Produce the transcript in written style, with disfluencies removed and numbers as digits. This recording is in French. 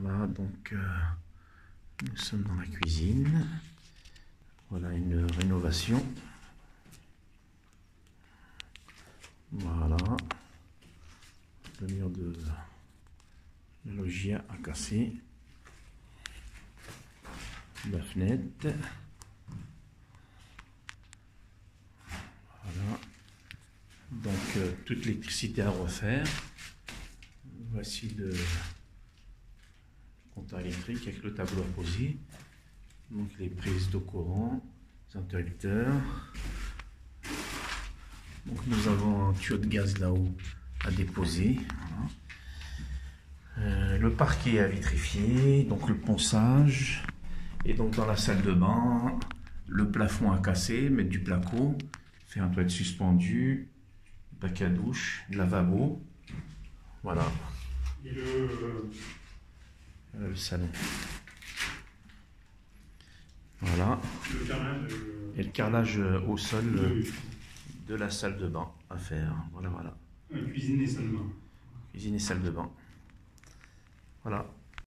Voilà, donc nous sommes dans la cuisine. Voilà une rénovation. Voilà. Le mur de la loggia a cassé. La fenêtre. Voilà. Donc toute l'électricité à refaire. Voici le compteur électrique avec le tableau à poser. Donc les prises de courant, les interrupteurs. Donc nous avons un tuyau de gaz là-haut à déposer. Voilà. Le parquet à vitrifier, donc le ponçage. Et donc dans la salle de bain, le plafond à casser, mettre du placo, faire un toilette suspendu, bac à douche, lavabo. Voilà. Et le salon. Voilà. le carrelage, et le carrelage au sol de la salle de bain à faire. Voilà, voilà. cuisine et salle de bain. Cuisine et salle de bain. Voilà.